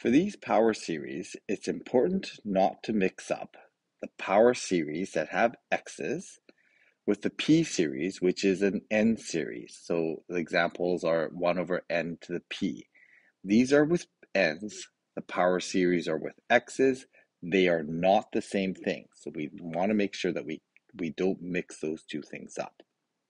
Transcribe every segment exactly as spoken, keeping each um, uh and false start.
For these power series, it's important not to mix up the power series that have x's with the p series, which is an n series. So the examples are one over n to the p. These are with n's. The power series are with x's. They are not the same thing. So we want to make sure that we, we don't mix those two things up.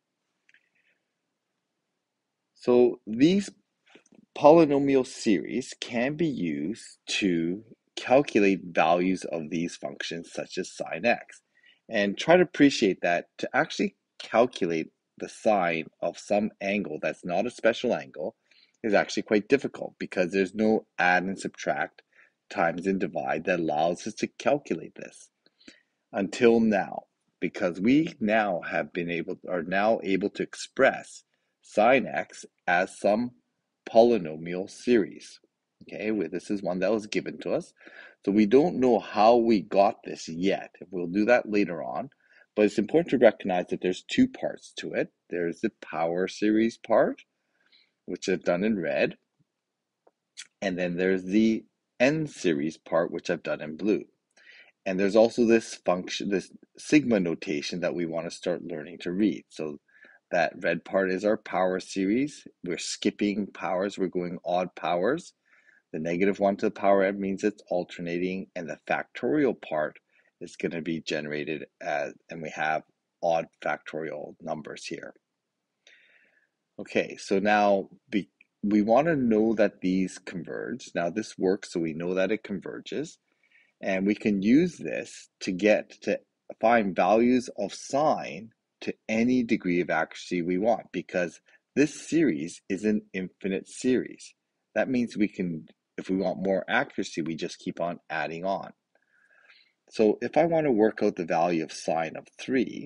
So these polynomial series can be used to calculate values of these functions such as sine x. And try to appreciate that to actually calculate the sine of some angle that's not a special angle is actually quite difficult because there's no add and subtract, times and divide that allows us to calculate this until now, because we now have been able are now able to express sine x as some polynomial series. Okay, well, this is one that was given to us. So we don't know how we got this yet. We'll do that later on. But it's important to recognize that there's two parts to it. There's the power series part, which I've done in red. And then there's the n series part, which I've done in blue. And there's also this function, this sigma notation that we want to start learning to read. So that red part is our power series. We're skipping powers. We're going odd powers. The negative one to the power n means it's alternating. And the factorial part is going to be generated as, and we have odd factorial numbers here. Okay, so now be, we want to know that these converge. Now this works, so we know that it converges. And we can use this to get to find values of sine to any degree of accuracy we want, because this series is an infinite series. That means we can, if we want more accuracy, we just keep on adding on. So if I want to work out the value of sine of three,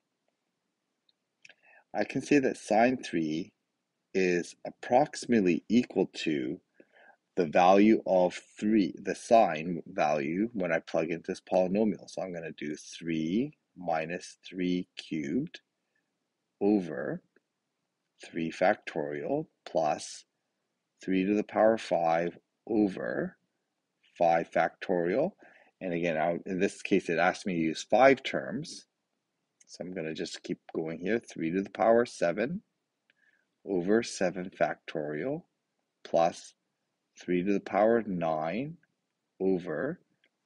I can say that sine three is approximately equal to the value of three, the sine value when I plug into this polynomial. So I'm going to do three minus three cubed over three factorial plus three to the power five over five factorial. And again, I, in this case, it asked me to use five terms. So I'm going to just keep going here. three to the power seven over seven factorial plus three to the power nine over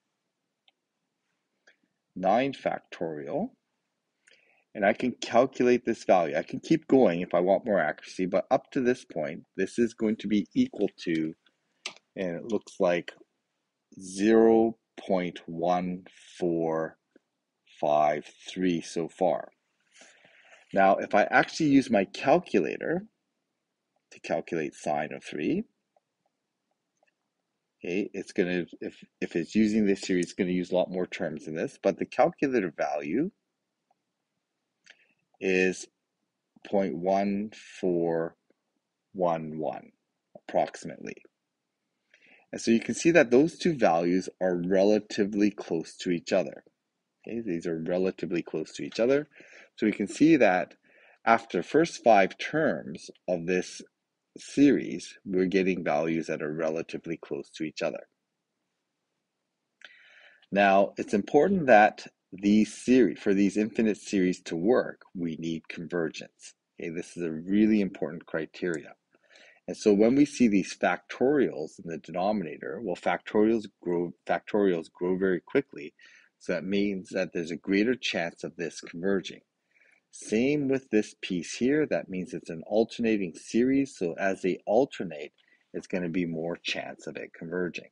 nine factorial. And I can calculate this value. I can keep going if I want more accuracy, but up to this point, this is going to be equal to, and it looks like zero point one four five three so far. Now, if I actually use my calculator to calculate sine of three, okay, it's going to, if, if it's using this series, it's going to use a lot more terms than this, but the calculator value is zero point one four one one approximately. And so you can see that those two values are relatively close to each other. Okay, these are relatively close to each other. So we can see that after the first five terms of this series, we're getting values that are relatively close to each other. Now, it's important that these series, for these infinite series to work, we need convergence. Okay, this is a really important criteria. And so when we see these factorials in the denominator, well, factorials grow, factorials grow very quickly. So that means that there's a greater chance of this converging. Same with this piece here. That means it's an alternating series. So as they alternate, it's going to be more chance of it converging.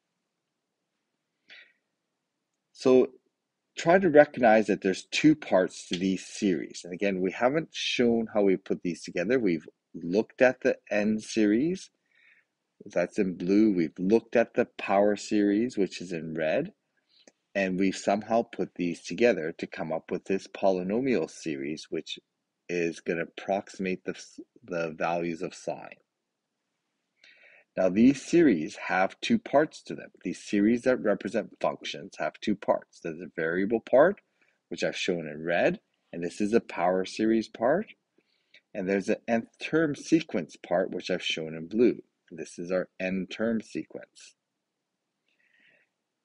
So try to recognize that there's two parts to these series. And again, we haven't shown how we put these together. We've looked at the n series, that's in blue. We've looked at the power series, which is in red. And we've somehow put these together to come up with this polynomial series, which is going to approximate the, the values of sine. Now, these series have two parts to them. These series that represent functions have two parts. There's a variable part, which I've shown in red, and this is a power series part. And there's an nth term sequence part, which I've shown in blue. This is our n term sequence.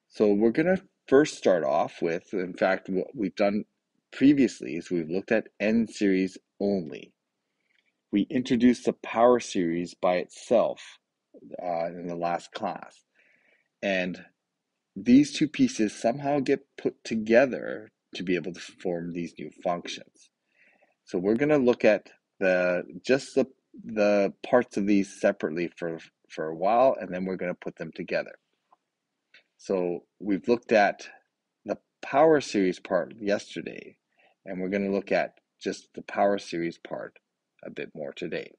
So we're going to first start off with, in fact, what we've done previously is we've looked at N series only. We introduced the power series by itself uh, in the last class. And these two pieces somehow get put together to be able to form these new functions. So we're going to look at the just the the parts of these separately for for a while, and then we're going to put them together. So we've looked at the power series part yesterday, and we're going to look at just the power series part a bit more today.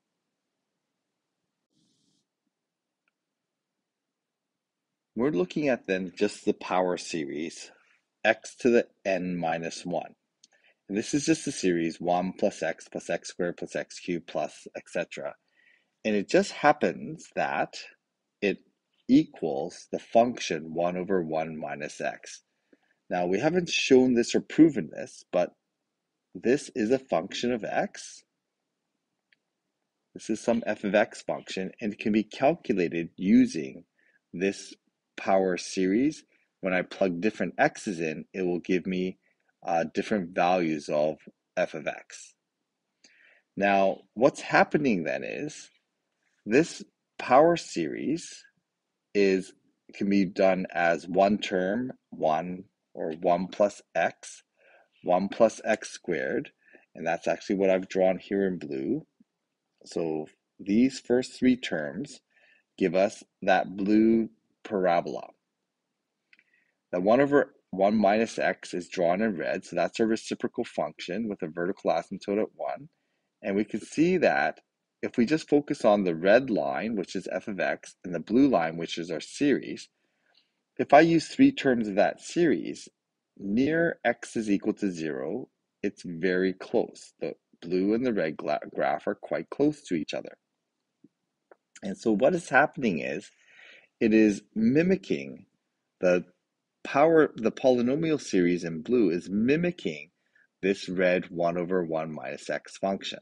We're looking at then just the power series, x to the n minus one. And this is just the series one plus x plus x squared plus x cubed plus et cetera. And it just happens that it equals the function one over one minus x. Now, we haven't shown this or proven this, but this is a function of x. This is some f of x function, and it can be calculated using this power series. When I plug different x's in, it will give me uh, different values of f of x. Now, what's happening then is this power series is can be done as one term, one, or one plus x, one plus x squared, and that's actually what I've drawn here in blue. So these first three terms give us that blue parabola. The one over one minus x is drawn in red, so that's a reciprocal function with a vertical asymptote at one. And we can see that if we just focus on the red line, which is f of x, and the blue line, which is our series, if I use three terms of that series, near x is equal to zero, it's very close. The blue and the red graph are quite close to each other. And so what is happening is it is mimicking the power, the polynomial series in blue is mimicking this red one over one minus x function.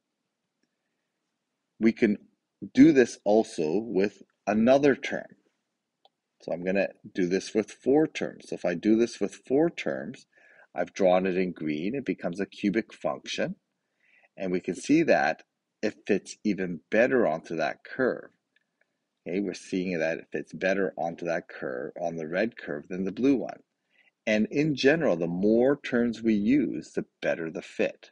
We can do this also with another term. So I'm going to do this with four terms. So if I do this with four terms, I've drawn it in green. It becomes a cubic function. And we can see that it fits even better onto that curve. Okay, we're seeing that it fits better onto that curve, on the red curve, than the blue one. And in general, the more terms we use, the better the fit.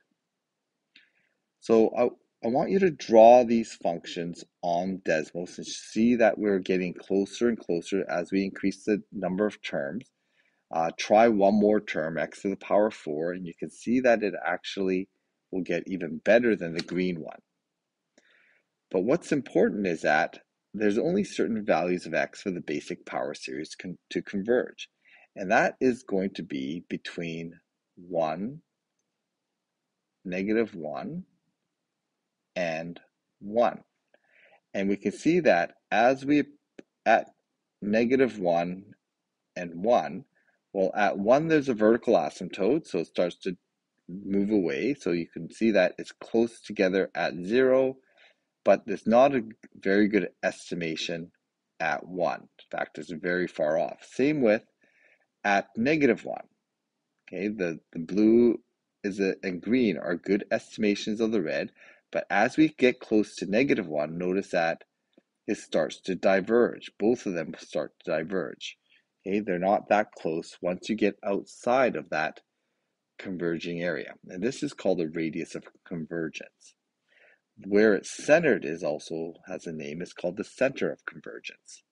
So I, I want you to draw these functions on Desmos and see that we're getting closer and closer as we increase the number of terms. Uh, try one more term, x to the power four, and you can see that it actually will get even better than the green one. But what's important is that there's only certain values of x for the basic power series con to converge. And that is going to be between one, negative one, and one. And we can see that as we, at negative one and one, well, at one, there's a vertical asymptote, so it starts to move away. So you can see that it's close together at zero, but there's not a very good estimation at one. In fact, it's very far off. Same with at negative one. Okay, the, the blue is a, and green are good estimations of the red, but as we get close to negative one, notice that it starts to diverge. Both of them start to diverge. Okay, they're not that close once you get outside of that converging area. And this is called a radius of convergence. Where it's centered is also has a name. It's called the center of convergence.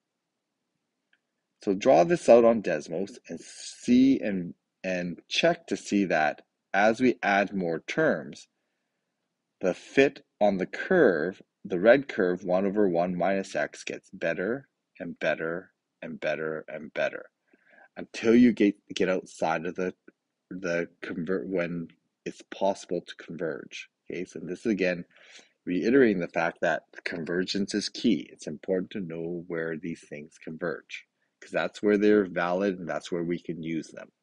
So draw this out on Desmos and see and, and check to see that as we add more terms, the fit on the curve, the red curve, one over one minus x, gets better and better and better and better until you get, get outside of the, the convert when it's possible to converge. Okay, so this is again reiterating the fact that convergence is key. It's important to know where these things converge because that's where they're valid and that's where we can use them.